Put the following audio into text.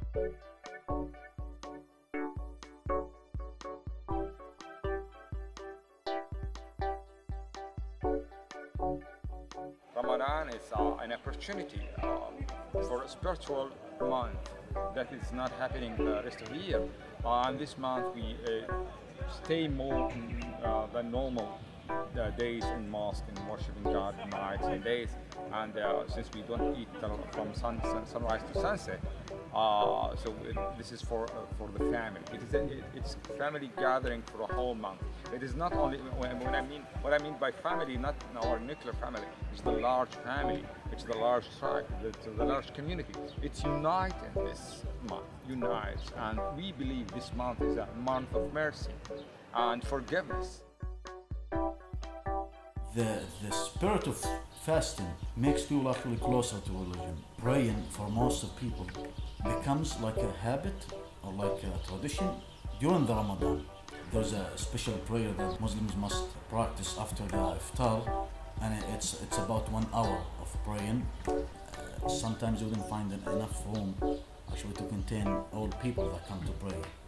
Ramadan is an opportunity for a spiritual month that is not happening the rest of the year. And this month we stay more than normal days in mosque and worshiping God nights and days. And since we don't eat from sunrise to sunset, this is for the family. It's family gathering for a whole month. It is not only what I mean by family, not our nuclear family. It's the large family. It's the large tribe. It's the large community. It's united this month. Unites, and we believe this month is a month of mercy and forgiveness. The spirit of fasting makes people actually closer to religion. Praying for most of people becomes like a habit or like a tradition during the Ramadan. There's a special prayer that Muslims must practice after the iftar, and it's about 1 hour of praying. Sometimes you wouldn't find enough room actually to contain all people that come to pray.